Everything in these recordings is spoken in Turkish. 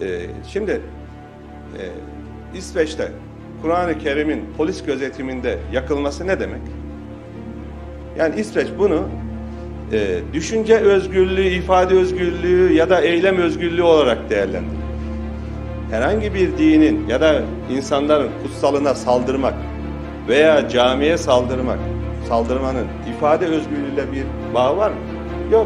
Şimdi İsveç'te Kur'an-ı Kerim'in polis gözetiminde yakılması ne demek? Yani İsveç bunu düşünce özgürlüğü, ifade özgürlüğü ya da eylem özgürlüğü olarak değerlendiriyor. Herhangi bir dinin ya da insanların kutsalına saldırmak veya camiye saldırmanın ifade özgürlüğüyle bir bağı var mı? Yok.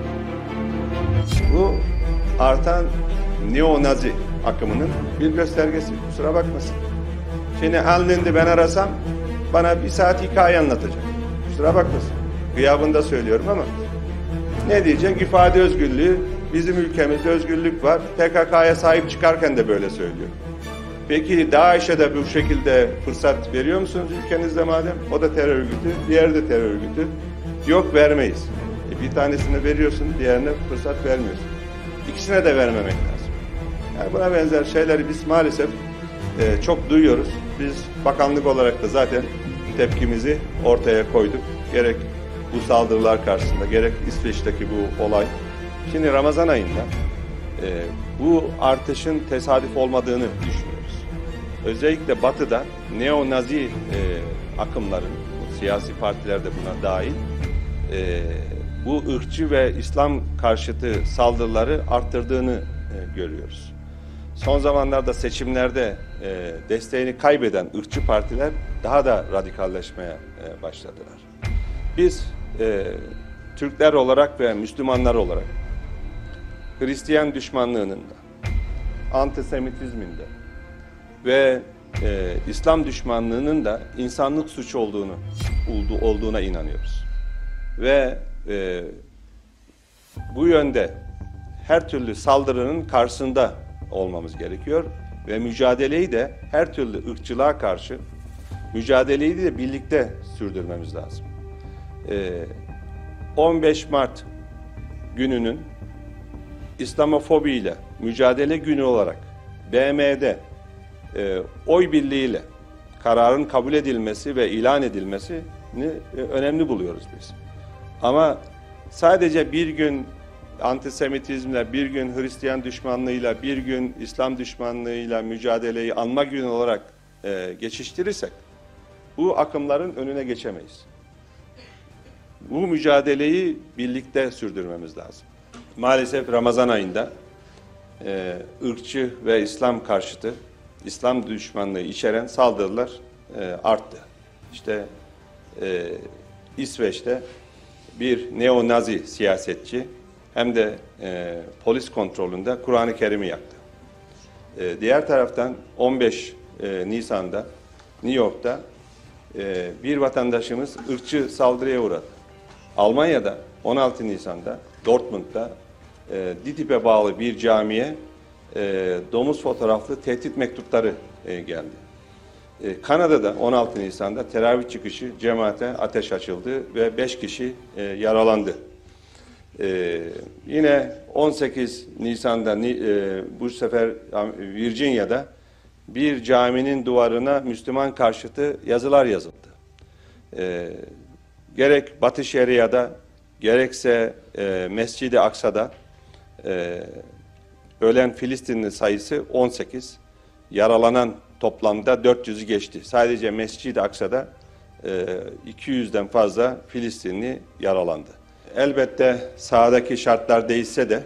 Bu artan neo-nazi akımının bir göstergesi. Kusura bakmasın. Şimdi Alnindi ben arasam bana bir saat hikaye anlatacak. Kusura bakmasın. Gıyabında söylüyorum ama ne diyecek? İfade özgürlüğü, bizim ülkemizde özgürlük var. PKK'ya sahip çıkarken de böyle söylüyor. Peki DAEŞ'e de bu şekilde fırsat veriyor musunuz ülkenizde madem? O da terör örgütü, diğeri de terör örgütü. Yok, vermeyiz. Bir tanesine veriyorsun, diğerine fırsat vermiyorsun. İkisine de vermemek lazım. Yani buna benzer şeyleri biz maalesef çok duyuyoruz. Biz bakanlık olarak da zaten tepkimizi ortaya koyduk. Gerek bu saldırılar karşısında, gerek İsveç'teki bu olay. Şimdi Ramazan ayında bu artışın tesadüf olmadığını düşünüyoruz. Özellikle Batı'da neo-nazi akımların, bu siyasi partiler de buna dahil, bu ırkçı ve İslam karşıtı saldırıları arttırdığını görüyoruz. Son zamanlarda seçimlerde desteğini kaybeden ırkçı partiler daha da radikalleşmeye başladılar. Biz Türkler olarak ve Müslümanlar olarak Hristiyan düşmanlığının da, antisemitizmin de ve İslam düşmanlığının da insanlık suçu olduğuna inanıyoruz. Ve bu yönde her türlü saldırının karşısında olmamız gerekiyor ve mücadeleyi de her türlü ırkçılığa karşı mücadeleyi de birlikte sürdürmemiz lazım. 15 Mart gününün İslamofobi ile mücadele günü olarak BM'de oy birliğiyle kararın kabul edilmesi ve ilan edilmesini önemli buluyoruz biz. Ama sadece bir gün antisemitizmle, bir gün Hristiyan düşmanlığıyla, bir gün İslam düşmanlığıyla mücadeleyi anma günü olarak geçiştirirsek bu akımların önüne geçemeyiz. Bu mücadeleyi birlikte sürdürmemiz lazım. Maalesef Ramazan ayında ırkçı ve İslam karşıtı, İslam düşmanlığı içeren saldırılar arttı. İşte İsveç'te bir neo-nazi siyasetçi hem de polis kontrolünde Kur'an-ı Kerim'i yaktı. Diğer taraftan 15 Nisan'da New York'ta bir vatandaşımız ırkçı saldırıya uğradı. Almanya'da 16 Nisan'da Dortmund'da DİTİB'e bağlı bir camiye domuz fotoğraflı tehdit mektupları geldi. Kanada'da 16 Nisan'da teravih çıkışı cemaate ateş açıldı ve 5 kişi yaralandı. Yine 18 Nisan'da bu sefer Virginia'da bir caminin duvarına Müslüman karşıtı yazılar yazıldı. Gerek Batı Şeria'da gerekse Mescid-i Aksa'da ölen Filistinli sayısı 18, yaralanan toplamda 400'ü geçti. Sadece Mescid-i Aksa'da 200'den fazla Filistinli yaralandı. Elbette sahadaki şartlar değişse de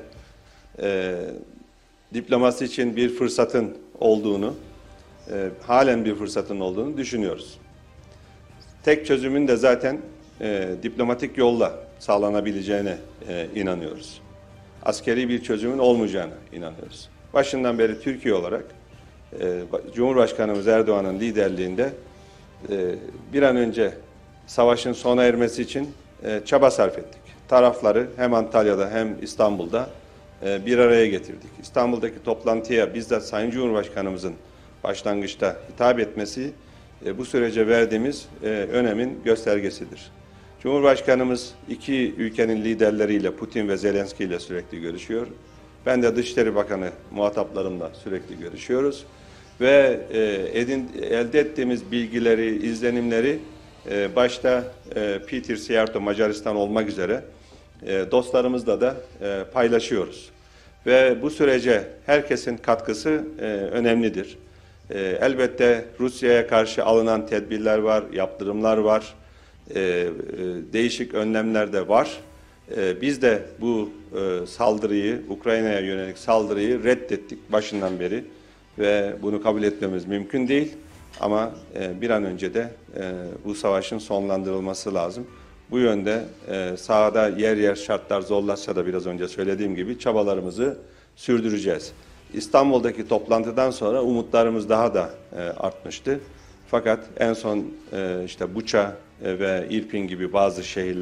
diplomasi için bir fırsatın olduğunu, halen bir fırsatın olduğunu düşünüyoruz. Tek çözümün de zaten diplomatik yolla sağlanabileceğine inanıyoruz. Askeri bir çözümün olmayacağına inanıyoruz. Başından beri Türkiye olarak Cumhurbaşkanımız Erdoğan'ın liderliğinde bir an önce savaşın sona ermesi için çaba sarf ettik. Tarafları hem Antalya'da hem İstanbul'da bir araya getirdik. İstanbul'daki toplantıya bizzat Sayın Cumhurbaşkanımızın başlangıçta hitap etmesi bu sürece verdiğimiz önemin göstergesidir. Cumhurbaşkanımız iki ülkenin liderleriyle, Putin ve Zelenski ile sürekli görüşüyor. Ben de Dışişleri Bakanı muhataplarımla sürekli görüşüyoruz. Ve elde ettiğimiz bilgileri, izlenimleri başta Peter Szijjártó Macaristan olmak üzere dostlarımızla da paylaşıyoruz. ve bu sürece herkesin katkısı önemlidir. Elbette Rusya'ya karşı alınan tedbirler var, yaptırımlar var, değişik önlemler de var. Biz de bu saldırıyı, Ukrayna'ya yönelik saldırıyı reddettik başından beri ve bunu kabul etmemiz mümkün değil. Ama bir an önce de bu savaşın sonlandırılması lazım. Bu yönde sahada yer yer şartlar zorlaşsa da biraz önce söylediğim gibi çabalarımızı sürdüreceğiz. İstanbul'daki toplantıdan sonra umutlarımız daha da artmıştı. Fakat en son işte Buça ve İrpin gibi bazı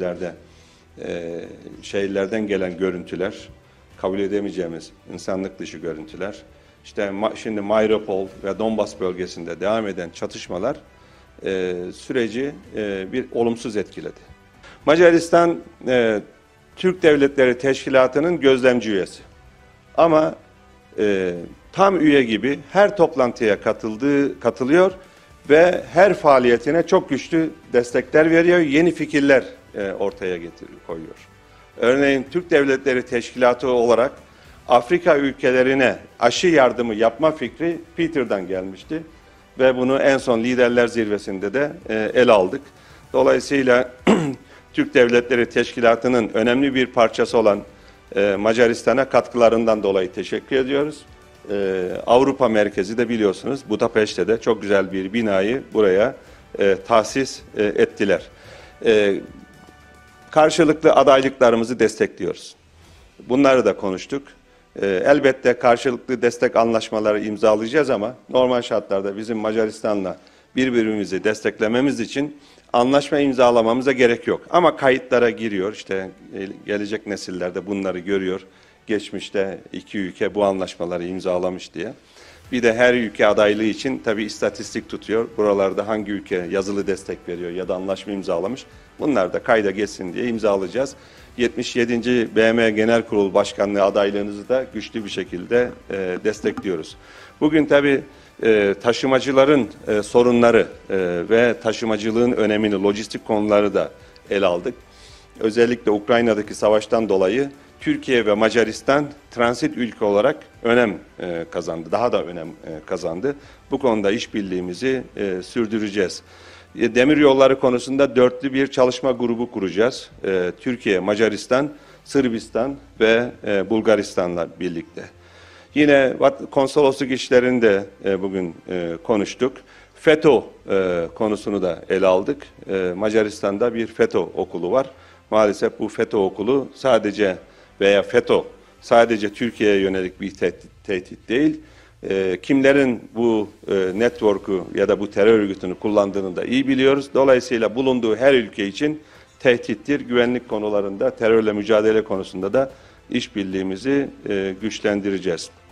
şehirlerden gelen görüntüler, kabul edemeyeceğimiz insanlık dışı görüntüler, işte şimdi Mariupol ve Donbas bölgesinde devam eden çatışmalar süreci bir olumsuz etkiledi. Macaristan Türk Devletleri Teşkilatı'nın gözlemci üyesi. Ama tam üye gibi her toplantıya katılıyor ve her faaliyetine çok güçlü destekler veriyor, yeni fikirler ortaya koyuyor. Örneğin Türk Devletleri Teşkilatı olarak Afrika ülkelerine aşı yardımı yapma fikri Peter'dan gelmişti ve bunu en son Liderler Zirvesi'nde de ele aldık. Dolayısıyla Türk Devletleri Teşkilatı'nın önemli bir parçası olan Macaristan'a katkılarından dolayı teşekkür ediyoruz. Avrupa merkezi de biliyorsunuz Budapeşte de çok güzel bir binayı buraya tahsis ettiler. Karşılıklı adaylıklarımızı destekliyoruz. Bunları da konuştuk. Elbette karşılıklı destek anlaşmaları imzalayacağız ama normal şartlarda bizim Macaristan'la birbirimizi desteklememiz için anlaşma imzalamamıza gerek yok. Ama kayıtlara giriyor. İşte gelecek nesillerde bunları görüyor. Geçmişte iki ülke bu anlaşmaları imzalamış diye. Bir de her ülke adaylığı için tabii istatistik tutuyor. Buralarda hangi ülke yazılı destek veriyor ya da anlaşma imzalamış. Bunlar da kayda geçsin diye imzalayacağız. 77. BM Genel Kurul Başkanlığı adaylığınızı da güçlü bir şekilde destekliyoruz. Bugün tabii taşımacıların sorunları ve taşımacılığın önemini, lojistik konuları da ele aldık. Özellikle Ukrayna'daki savaştan dolayı Türkiye ve Macaristan transit ülke olarak önem kazandı. Daha da önem kazandı. Bu konuda işbirliğimizi sürdüreceğiz. Demir yolları konusunda dörtlü bir çalışma grubu kuracağız. Türkiye, Macaristan, Sırbistan ve Bulgaristan'la birlikte. Yine konsolosluk işlerinde bugün konuştuk. FETÖ konusunu da ele aldık. Macaristan'da bir FETÖ okulu var. Maalesef bu FETÖ okulu sadece Türkiye'ye yönelik bir tehdit değil. Kimlerin bu network'u ya da bu terör örgütünü kullandığını da iyi biliyoruz. Dolayısıyla bulunduğu her ülke için tehdittir. Güvenlik konularında, terörle mücadele konusunda da işbirliğimizi güçlendireceğiz.